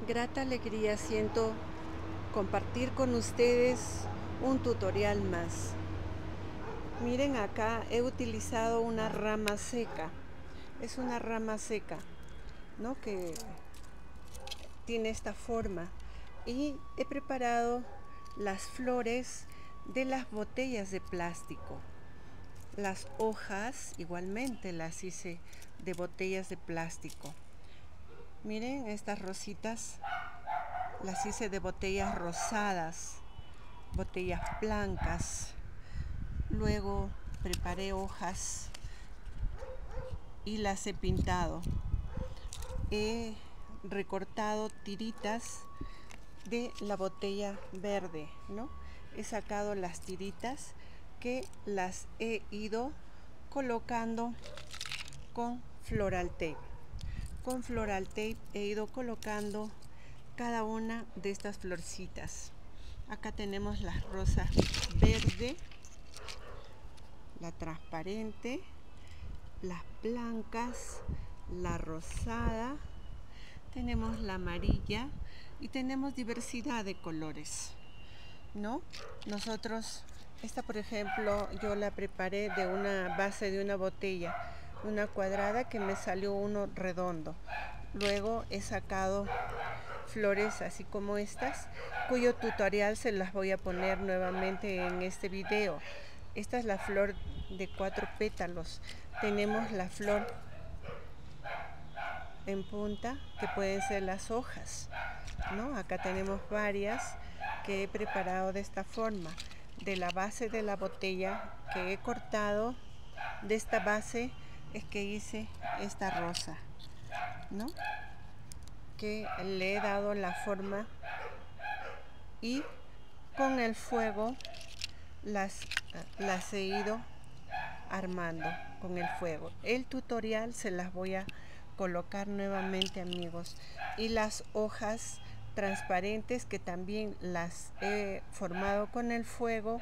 Grata alegría siento compartir con ustedes un tutorial más. Miren, acá he utilizado una rama seca. Es una rama seca, ¿no? Que tiene esta forma. Y he preparado las flores de las botellas de plástico. Las hojas igualmente las hice de botellas de plástico. Miren estas rositas. Las hice de botellas rosadas, botellas blancas. Luego preparé hojas y las he pintado. He recortado tiritas de la botella verde, ¿no? He sacado las tiritas que las he ido colocando con floral tape. Con floral tape he ido colocando cada una de estas florcitas. Acá tenemos la rosa verde, la transparente, las blancas, la rosada, tenemos la amarilla y tenemos diversidad de colores, ¿no? Nosotros, esta por ejemplo, yo la preparé de una base de una botella, una cuadrada que me salió uno redondo. Luego he sacado flores así como estas, cuyo tutorial se las voy a poner nuevamente en este video. Esta es la flor de 4 pétalos. Tenemos la flor en punta, que pueden ser las hojas, ¿no? Acá tenemos varias que he preparado de esta forma. De la base de la botella que he cortado, de esta base es que hice esta rosa, ¿no? Que le he dado la forma y con el fuego las he ido armando con el fuego. El tutorial se las voy a colocar nuevamente, amigos, y las hojas transparentes que también las he formado con el fuego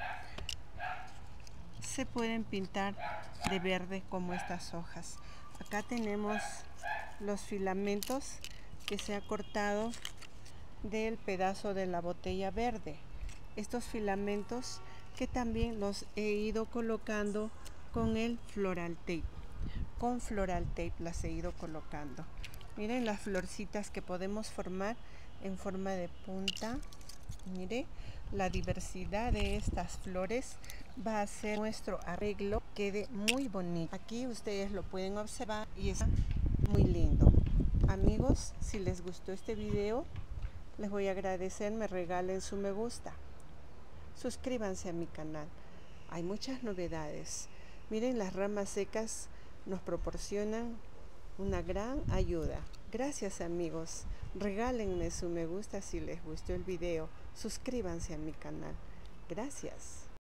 se pueden pintar de verde como estas hojas. Acá tenemos los filamentos que se ha cortado del pedazo de la botella verde. Estos filamentos que también los he ido colocando con el floral tape. Con floral tape las he ido colocando. Miren las florcitas que podemos formar en forma de punta. Mire, la diversidad de estas flores va a hacer nuestro arreglo quede muy bonito. Aquí ustedes lo pueden observar y está muy lindo. Amigos, si les gustó este video, les voy a agradecer, me regalen su me gusta. Suscríbanse a mi canal. Hay muchas novedades. Miren, las ramas secas nos proporcionan una gran ayuda. Gracias, amigos. Regálenme su me gusta si les gustó el video. Suscríbanse a mi canal. Gracias.